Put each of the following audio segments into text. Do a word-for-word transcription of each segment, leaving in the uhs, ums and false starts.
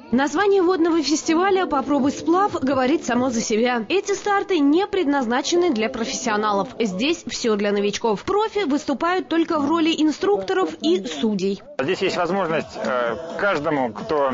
Название водного фестиваля «Попробуй сплав» говорит само за себя. Эти старты не предназначены для профессионалов. Здесь все для новичков. Профи выступают только в роли инструкторов и судей. Здесь есть возможность э, каждому, кто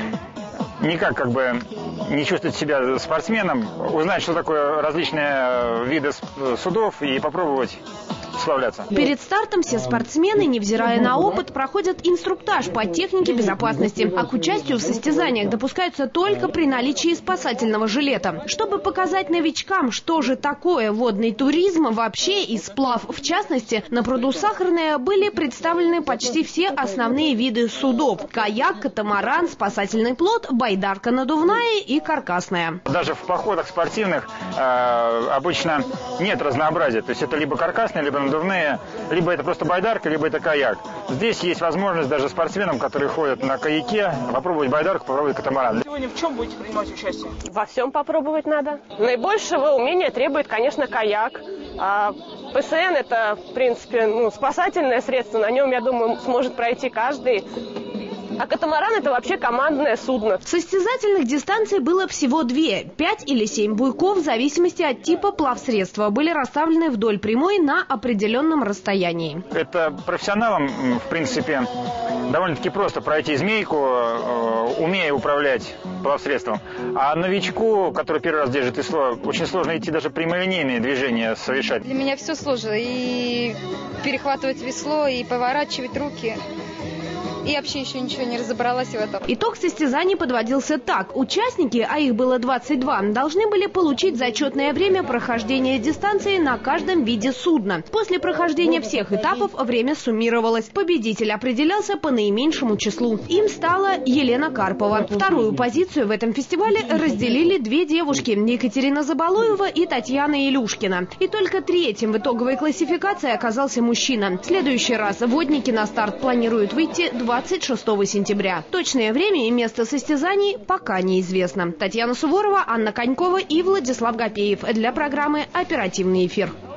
никак как бы не чувствует себя спортсменом, узнать, что такое различные виды судов и попробовать сплавляться. Перед стартом все спортсмены, невзирая на опыт, проходят инструктаж по технике безопасности. А к участию в состязаниях допускаются только при наличии спасательного жилета. Чтобы показать новичкам, что же такое водный туризм вообще и сплав в частности, на пруду Сахарная были представлены почти все основные виды судов: каяк, катамаран, спасательный плот, байдарка надувная и каркасная. Даже в походах спортивных э, обычно нет разнообразия. То есть это либо каркасная, либо надувные, либо это просто байдарка, либо это каяк. Здесь есть возможность даже спортсменам, которые ходят на каяке, попробовать байдарку, попробовать катамаран. Сегодня в чем будете принимать участие? Во всем попробовать надо. Наибольшего умения требует, конечно, каяк. А ПСН – это, в принципе, ну, спасательное средство. На нем, я думаю, сможет пройти каждый. А катамаран – это вообще командное судно. Состязательных дистанций было всего две. Пять или семь буйков, в зависимости от типа плавсредства, были расставлены вдоль прямой на определенном расстоянии. Это профессионалам, в принципе, довольно-таки просто пройти змейку, умея управлять плавсредством. А новичку, который первый раз держит весло, очень сложно идти даже прямолинейные движения совершать. Для меня все сложно. И перехватывать весло, и поворачивать руки. И вообще еще ничего не разобралась в этом. Итог состязаний подводился так. Участники, а их было двадцать два, должны были получить зачетное время прохождения дистанции на каждом виде судна. После прохождения всех этапов время суммировалось. Победитель определялся по наименьшему числу. Им стала Елена Карпова. Вторую позицию в этом фестивале разделили две девушки – Екатерина Забалуева и Татьяна Илюшкина. И только третьим в итоговой классификации оказался мужчина. В следующий раз водники на старт планируют выйти двадцать шестого сентября. Точное время и место состязаний пока неизвестно. Татьяна Суворова, Анна Конькова и Владислав Гапеев для программы «Оперативный эфир».